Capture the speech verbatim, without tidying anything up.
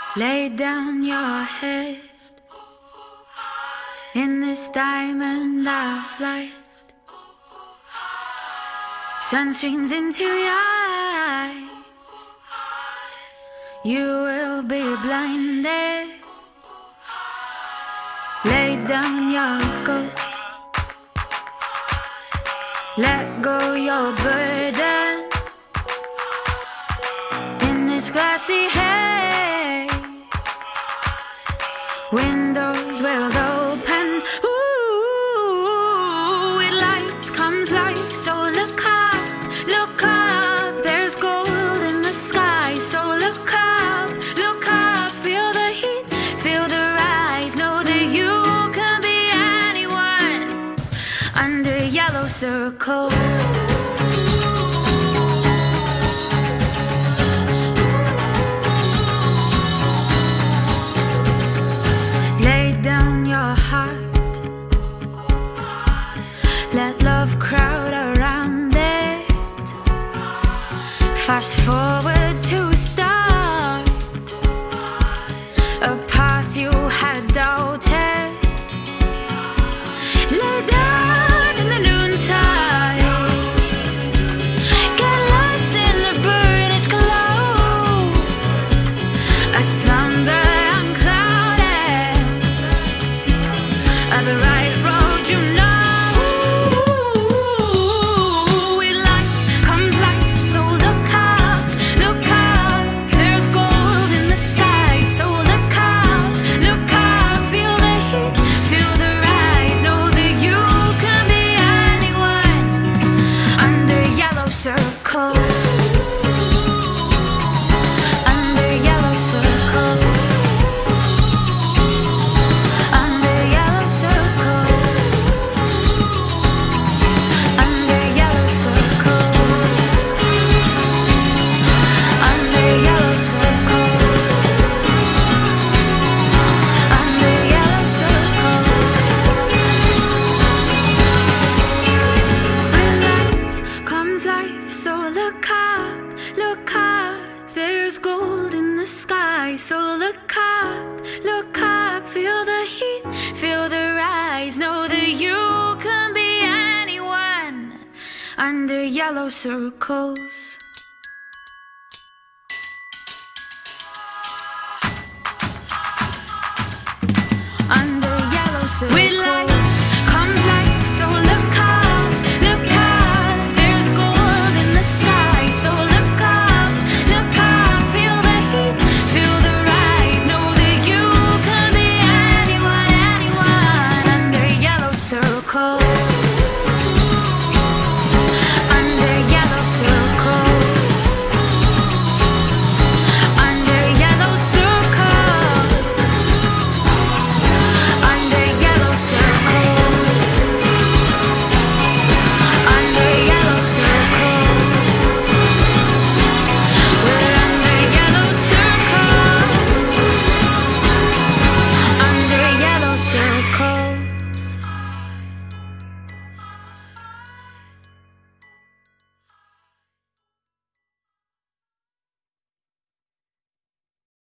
Lay down your head in this diamond of light. Sun streams into your eyes. You will be blinded. Lay down your ghost. Let go your burden in this glassy haze. Windows will open. Ooh, with light comes life. So look up, look up. There's gold in the sky. So look up, look up. Feel the heat, feel the rise. Know that you can be anyone under yellow circles. Let love crowd around it. Fast forward to start a path you had doubted. Lay down in the noontide. Get lost in the burnished glow. A slumber unclouded of the right road, you know. So look up, look up, there's gold in the sky. So look up, look up, feel the heat, feel the rise. Know that you can be anyone under yellow circles.